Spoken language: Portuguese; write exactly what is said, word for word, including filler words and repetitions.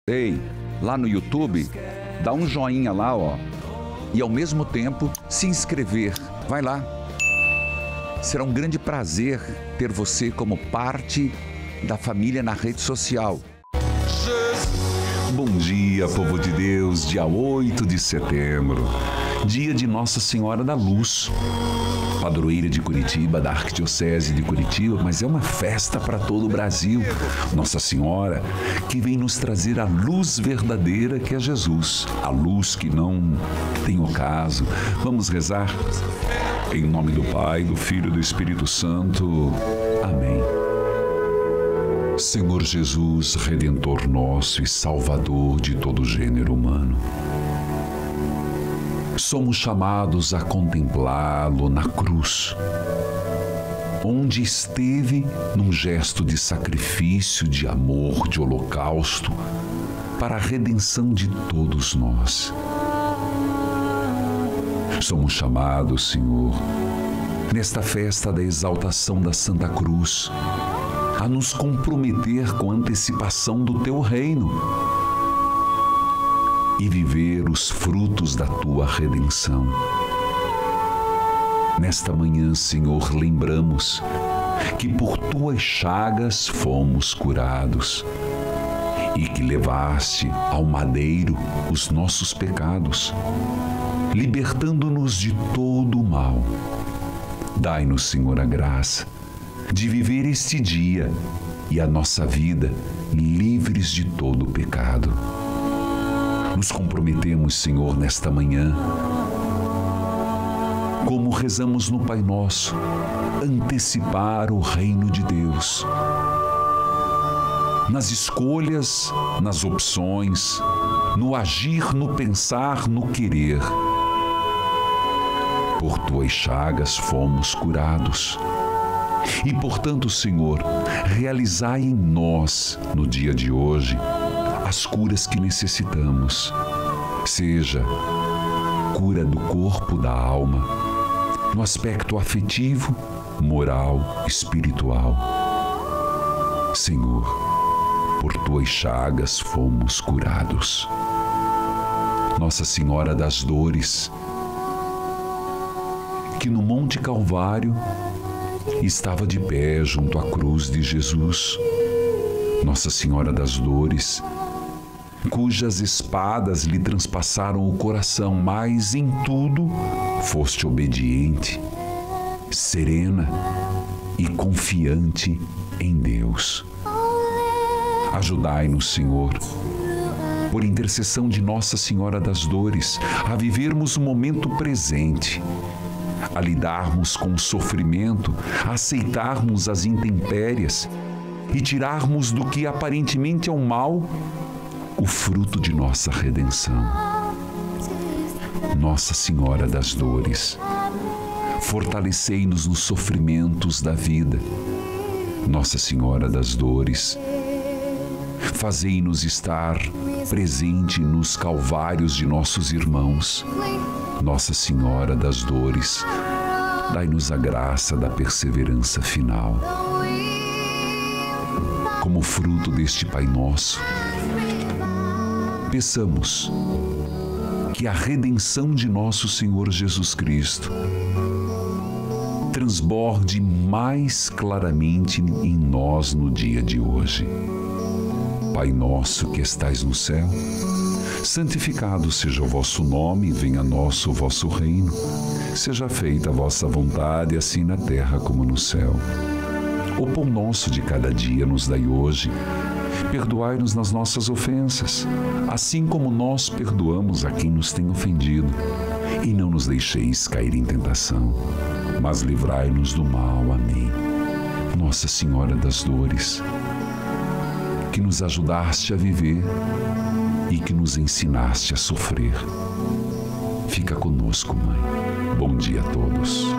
Ei, lá no YouTube, dá um joinha lá, ó. E ao mesmo tempo, se inscrever. Vai lá. Será um grande prazer ter você como parte da família na rede social. Bom dia, povo de Deus, dia oito de setembro, dia de Nossa Senhora da Luz, padroeira de Curitiba, da Arquidiocese de Curitiba, mas é uma festa para todo o Brasil. Nossa Senhora que vem nos trazer a luz verdadeira que é Jesus, a luz que não tem ocaso. Vamos rezar? Em nome do Pai, do Filho e do Espírito Santo. Amém. Senhor Jesus, Redentor nosso e Salvador de todo o gênero humano, somos chamados a contemplá-lo na cruz, onde esteve num gesto de sacrifício, de amor, de holocausto, para a redenção de todos nós. Somos chamados, Senhor, nesta festa da exaltação da Santa Cruz, a nos comprometer com a antecipação do Teu reino e viver os frutos da Tua redenção. Nesta manhã, Senhor, lembramos que por Tuas chagas fomos curados e que levaste ao madeiro os nossos pecados, libertando-nos de todo o mal. Dai-nos, Senhor, a graça de viver este dia e a nossa vida livres de todo o pecado. Nos comprometemos, Senhor, nesta manhã, como rezamos no Pai Nosso, antecipar o reino de Deus. Nas escolhas, nas opções, no agir, no pensar, no querer. Por Tuas chagas fomos curados. E, portanto, Senhor, realizai em nós, no dia de hoje, as curas que necessitamos. Seja cura do corpo, da alma, no aspecto afetivo, moral, espiritual. Senhor, por Tuas chagas fomos curados. Nossa Senhora das Dores, que no Monte Calvário estava de pé junto à cruz de Jesus. Nossa Senhora das Dores, cujas espadas lhe transpassaram o coração, mas em tudo foste obediente, serena e confiante em Deus. Ajudai-nos, Senhor, por intercessão de Nossa Senhora das Dores, a vivermos o momento presente, a lidarmos com o sofrimento, a aceitarmos as intempérias e tirarmos do que aparentemente é um mal o fruto de nossa redenção. Nossa Senhora das Dores, fortalecei-nos nos sofrimentos da vida. Nossa Senhora das Dores, fazei-nos estar presente nos calvários de nossos irmãos. Nossa Senhora das Dores, dai-nos a graça da perseverança final. Como fruto deste Pai Nosso, peçamos que a redenção de nosso Senhor Jesus Cristo transborde mais claramente em nós no dia de hoje. Pai nosso que estais no céu, santificado seja o vosso nome, venha a nós o vosso reino. Seja feita a vossa vontade, assim na terra como no céu. O pão nosso de cada dia nos dai hoje. Perdoai-nos nas nossas ofensas, assim como nós perdoamos a quem nos tem ofendido. E não nos deixeis cair em tentação, mas livrai-nos do mal. Amém. Nossa Senhora das Dores, que nos ajudaste a viver e que nos ensinaste a sofrer. Fica conosco, Mãe. Bom dia a todos.